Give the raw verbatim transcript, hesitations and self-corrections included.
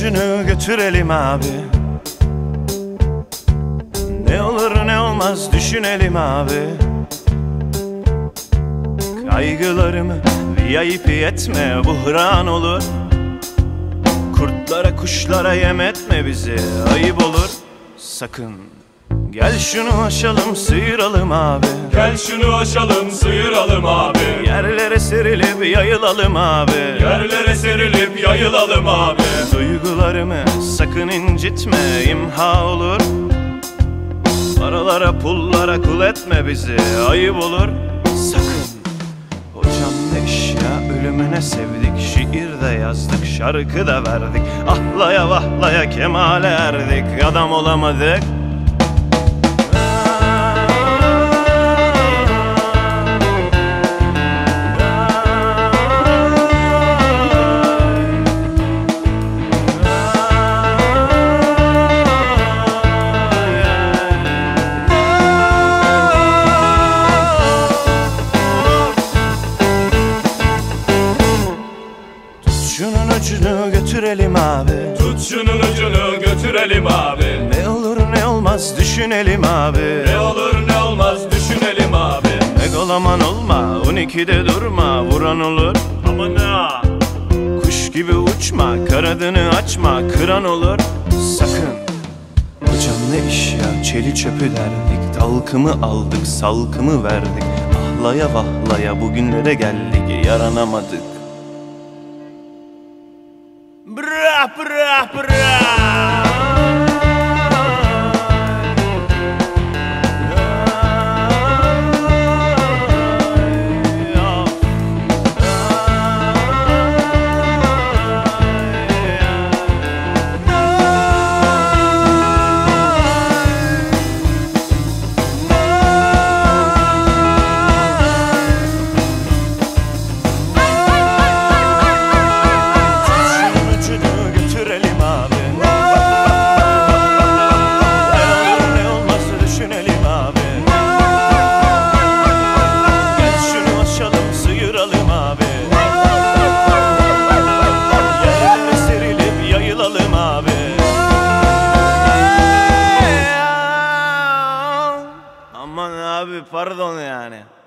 ucunu götürelim abi. Ne olur ne olmaz düşünelim abi. Kaygılarımı V I P etme, buhran olur. Kurtlara kuşlara yem etme bizi, ayıp olur. Sakın gel şunu aşalım sıyıralım abi. Gel şunu aşalım sıyıralım abi. Yerlere serilip yayılalım abi. Yerlere serilip yayılalım abi. Duygularımı sakın incitme, imha olur. Paralara pullara kul etme bizi, ayıp olur. Sakın. Hocam ne iş ya, ölümüne sevdik. Şiir de yazdık, şarkı da verdik. Ahlaya vahlaya kemale erdik. Adam olamadık. Şunun ucunu götürelim abi. Tut şunun ucunu götürelim abi. Ne olur ne olmaz düşünelim abi. Ne olur ne olmaz düşünelim abi. Megaloman olma, on ikide durma, vuran olur. Aman ha. Kuş gibi uçma, kanadını açma, kıran olur. Sakın. Hocam ne iş ya, çeli çöpü derdik. Dalkımı aldık, salkımı verdik. Ahlaya vahlaya bugünlere geldik, yaranamadık. Bra bra bra. Aman abi pardon yani.